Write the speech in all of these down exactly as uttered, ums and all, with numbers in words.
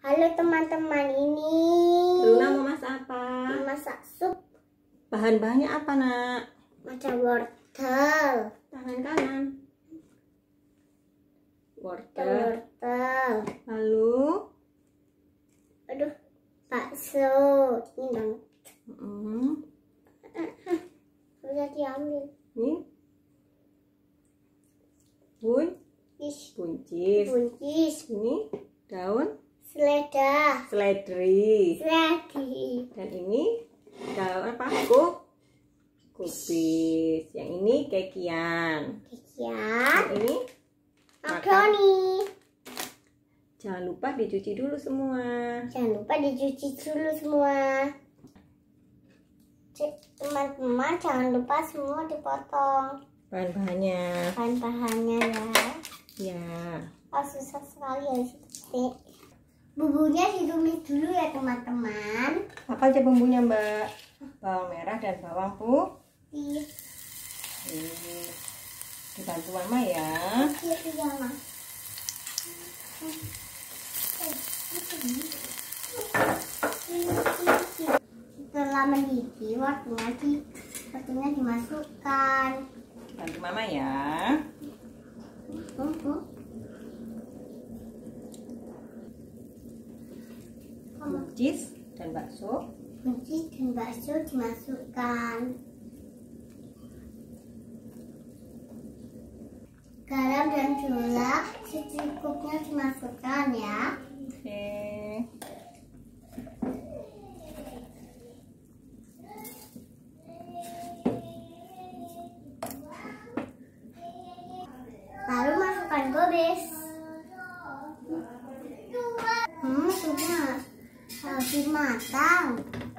Halo teman-teman, ini Luna mau masak apa? Masak sup. Bahan-bahannya apa, Nak? Macam wortel. Tangan kanan. Wortel. Wortel. Lalu? Aduh, bakso. Ini dong. Hmm. Bisa diambil. Ini? Bun? Buncis. Buncis. Buncis. Ini daun? Selada. Seledri. Seladi. Dan ini daun apa? Ku? Kubis. Yang ini kekian. Kekian. Yang ini? Makaroni. Jangan lupa dicuci dulu semua. Jangan lupa dicuci dulu semua. Teman-teman, jangan lupa semua dipotong. Bahan-bahannya. Bahan-bahannya ya. Ya. Oh, susah sekali ya sih. Bumbunya ditumis dulu ya teman-teman. Apa aja bumbunya, Mbak? Bawang merah dan bawang putih. Iya. Dibantu Mama ya. Iya, iya, Ma. Setelah mendidih, wortelnya di wortelnya dimasukkan. Bantu Mama ya. Uh-huh. Buncis dan bakso. Buncis dan bakso dimasukkan. Garam dan gula secukupnya dimasukkan ya. Oke. Lalu masukkan gobes. Hmm, supnya lebih matang.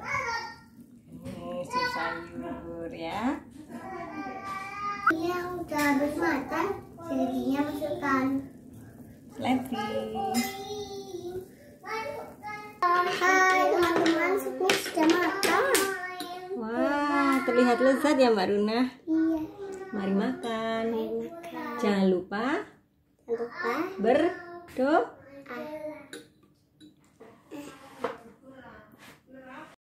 Ini sup sayur ya. Ini yang udah habis matang, seledrinya masukkan. Seledri. Hai teman-teman, supnya sudah matang. Wah, terlihat lezat ya Mbak Runa. Iya. Mari makan. Mari makan. Jangan lupa Jangan lupa berdoa.